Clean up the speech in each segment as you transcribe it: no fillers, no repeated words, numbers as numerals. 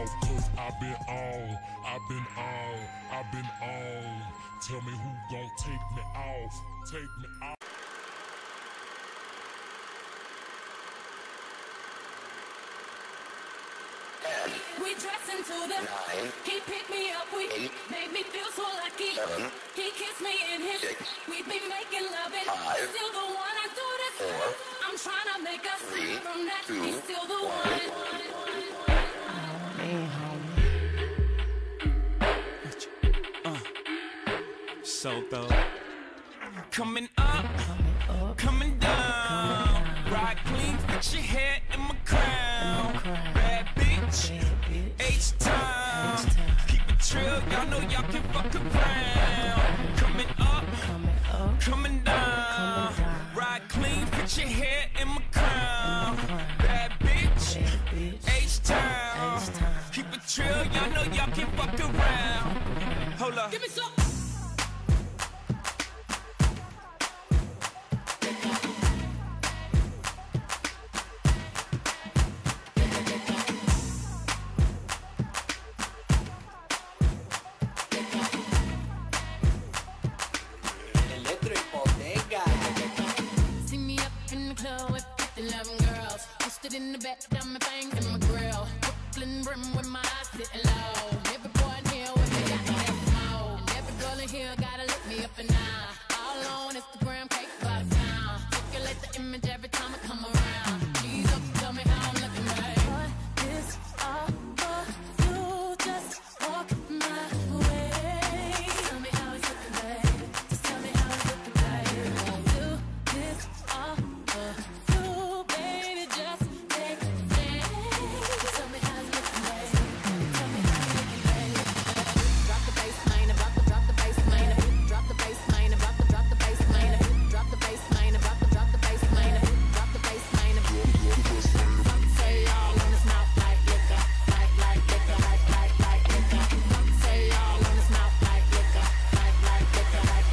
off, cause I've been on. Tell me who gon' take me off, We dress into the 9. He picked me up, we 8. made me feel so lucky. 7. He kissed me in his 6. We be making love it. 5. Still the one I do this. 4. I'm trying to make us 3. from that. 2. He's still the 1. one. So though, coming up, coming down, ride clean, fix your hair in my crown. Bad bitch, H-time, keep it trill, y'all know y'all can fuck around. Coming up, coming down, ride clean, fix your hair in my crown. Bad bitch, H-time, keep it trill, y'all know y'all can fuck around. Hold up. Give me some. See me up in the club with 11 girls. Posted in the back, diamond fangs in my grill. Brooklyn brim with my eyes sitting low. Every boy in here with me got that smoke. And every girl in here gotta look me up and down. All on Instagram, cake by the town. Circulate the image every time I come around. Please up, tell me how I'm looking, babe. What is all for you? Just walk my way. Tell me how it's looking, babe. Just tell me how it's looking, babe. Do this all for you, baby. Just take a chance. Just tell me how it's looking, babe. Tell me how it's looking, babe. Drop the bass, man. About to drop the bass, man. Drop the bass, man. About to drop the bass, man. Drop the bass, man. About to drop the bass, man. Drop the bass, man. Some say all on his mouth like liquor, like liquor, like liquor. Some say all on his mouth like liquor, like liquor, like.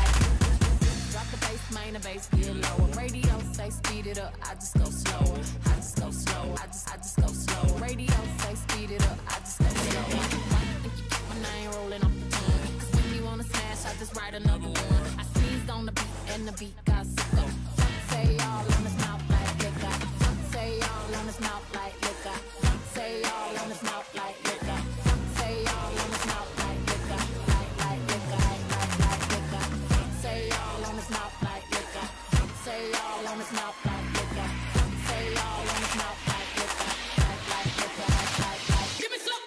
Drop the bass, man. The bass get lower. Radio say speed it up. I just go slower. I just go slow. I just go slow. Radio say speed it up. I just go slow. Why you think you keep my name rolling off the tongue? Cause when you wanna smash, I just write another one. I sneezed on the beat and the beat got sicko. Some say all on his mouth like liquor. Some say all on his mouth like liquor. Some say all on his mouth like liquor. Some say all on his mouth like liquor. Like liquor, like liquor. Some say all on his mouth like liquor. Some say all on his mouth like liquor. Some say all on his mouth like liquor. Like liquor, like. Give me some.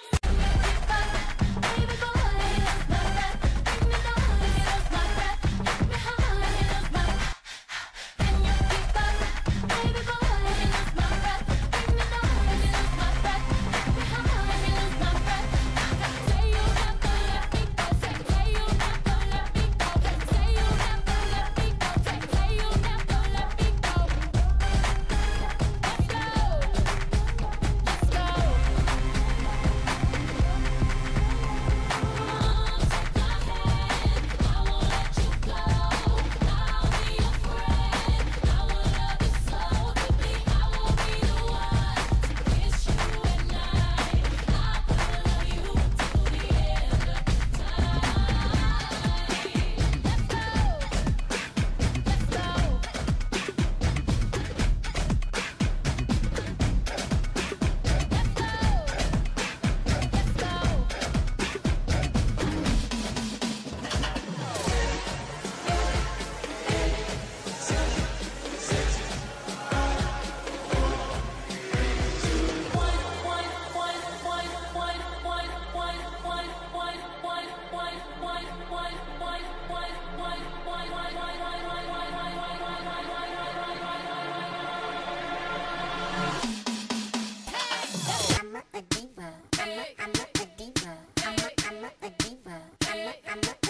Baby boy, that's my rap. Bring me down, that's my rap. Hit me hard, that's my rap. Can you keep up? Baby boy, that's my rap. Bring me down, that's my rap. Hit me hard, that's my rap. Say you never let me go. Say you never let me go. Say you never let me go. Say you never let me go. Let's go. Let's go. Take my hand, I won't let you go. I'll be your friend, I will love you so. Baby, I will be the one to kiss you at night. I will love you till the end of time. Let's go. I'm a diva. I'm a diva. I'm a diva. I'm a diva.